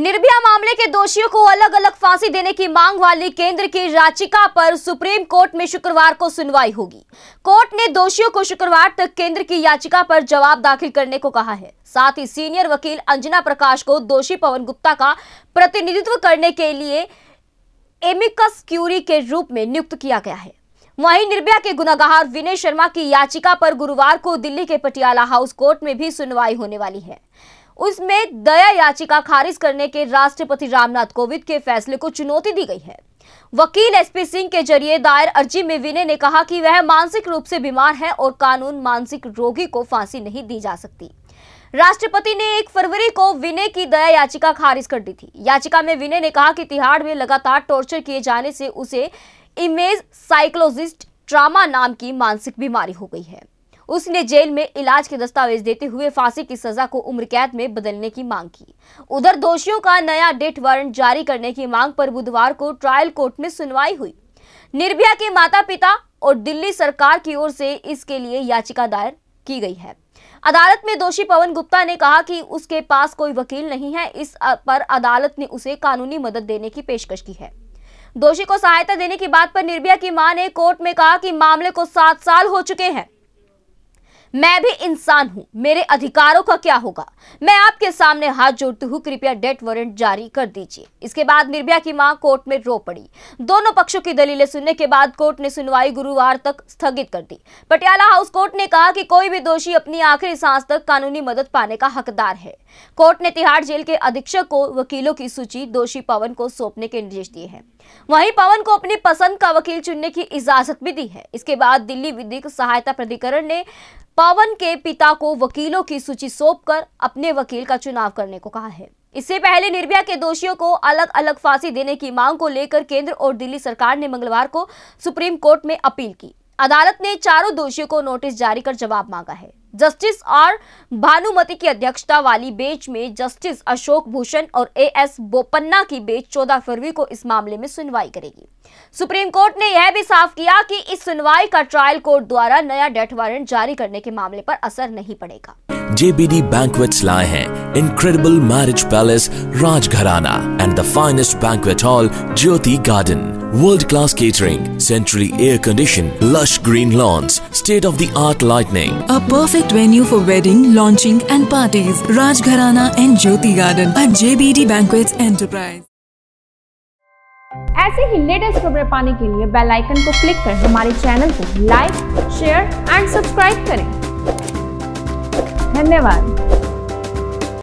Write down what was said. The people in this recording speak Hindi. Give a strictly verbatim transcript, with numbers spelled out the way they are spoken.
निर्भया मामले के दोषियों को अलग अलग फांसी देने की मांग वाली केंद्र की याचिका पर सुप्रीम कोर्ट में शुक्रवार को सुनवाई होगी। कोर्ट ने दोषियों को शुक्रवार तक केंद्र की याचिका पर जवाब दाखिल करने को कहा है। साथ ही सीनियर वकील अंजना प्रकाश को दोषी पवन गुप्ता का प्रतिनिधित्व करने के लिए एमिकस क्यूरी के रूप में नियुक्त किया गया है। वहीं निर्भया के गुनाहगार विनय शर्मा की याचिका पर गुरुवार को दिल्ली के पटियाला हाउस कोर्ट में भी सुनवाई होने वाली है। उसमें दया याचिका खारिज करने के राष्ट्रपति रामनाथ कोविंद के फैसले को चुनौती दी गई है। वकील एसपी सिंह के जरिए दायर अर्जी में विनय ने कहा कि वह मानसिक रूप से बीमार है और कानून मानसिक रोगी को फांसी नहीं दी जा सकती। राष्ट्रपति ने एक फरवरी को विनय की दया याचिका खारिज कर दी थी। याचिका में विनय ने कहा कि तिहाड़ में लगातार टॉर्चर किए जाने से उसे इमेज साइकोलॉजिस्ट ट्रामा नाम की मानसिक बीमारी हो गई है। उसने जेल में इलाज के दस्तावेज देते हुए फांसी की सजा को उम्र कैद में बदलने की मांग की। उधर दोषियों का नया डेथ वारंट जारी करने की मांग पर बुधवार को ट्रायल कोर्ट में सुनवाई हुई। निर्भया के माता पिता और दिल्ली सरकार की ओर से इसके लिए याचिका दायर की गई है। अदालत में दोषी पवन गुप्ता ने कहा कि उसके पास कोई वकील नहीं है। इस पर अदालत ने उसे कानूनी मदद देने की पेशकश की है। दोषी को सहायता देने की बात पर निर्भया की मां ने कोर्ट में कहा कि मामले को सात साल हो चुके हैं। मैं भी इंसान हूं, मेरे अधिकारों का क्या होगा? मैं आपके सामने हाथ जोड़ती हूं, कृपया डेथ वारंट जारी कर दीजिए। इसके बाद निर्भया की मां कोर्ट में रो पड़ी। दोनों पक्षों की दलीलें सुनने के बाद कोर्ट ने सुनवाई गुरुवार तक स्थगित कर दी। पटियाला हाउस कोर्ट ने कहा कि कोई भी दोषी अपनी आखिरी सांस तक कानूनी मदद पाने का हकदार है। कोर्ट ने तिहाड़ जेल के अधीक्षक को वकीलों की सूची दोषी पवन को सौंपने के निर्देश दिए हैं। वहीं पवन को अपनी पसंद का वकील चुनने की इजाजत भी दी है। इसके बाद दिल्ली विधिक सहायता प्राधिकरण ने पवन के पिता को वकीलों की सूची सौंपकर अपने वकील का चुनाव करने को कहा है। इससे पहले निर्भया के दोषियों को अलग अलग फांसी देने की मांग को लेकर केंद्र और दिल्ली सरकार ने मंगलवार को सुप्रीम कोर्ट में अपील की। अदालत ने चारों दोषियों को नोटिस जारी कर जवाब मांगा है। जस्टिस आर भानुमति की अध्यक्षता वाली बेंच में जस्टिस अशोक भूषण और ए एस बोपन्ना की बेंच चौदह फरवरी को इस मामले में सुनवाई करेगी। सुप्रीम कोर्ट ने यह भी साफ किया कि इस सुनवाई का ट्रायल कोर्ट द्वारा नया डेथ वारंट जारी करने के मामले पर असर नहीं पड़ेगा। J B D Banquets लाए हैं Incredible Marriage Palace Rajgharana and the finest banquet hall Jyoti Garden. World-class catering, centrally air-conditioned, lush green lawns, state-of-the-art lighting. A perfect venue for wedding, launching and parties. Rajgharana and Jyoti Garden at J B D Banquets Enterprise. ऐसे ही लेटेस्ट खबरें पाने के लिए बेल आइकन को क्लिक कर हमारे चैनल को लाइक, शेयर एंड सब्सक्राइब करें। धन्यवाद।